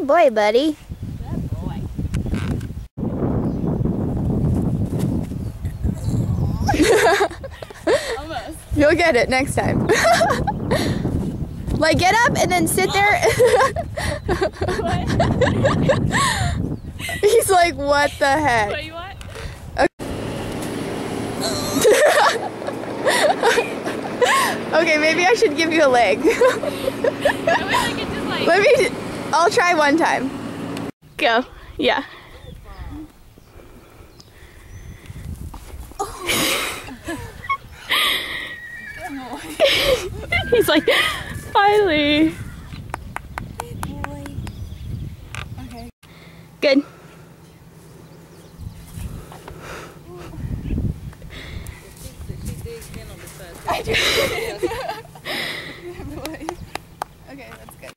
Good boy, buddy. Good boy. Almost. You'll get it next time. Like, get up and then sit there. What? He's like, what the heck? What you want? Okay, maybe I should give you a leg. I wish I could just like... Let me, I'll try one time. Go. Yeah. He's like, finally. Good boy. Okay. Good. I do. Okay, that's good.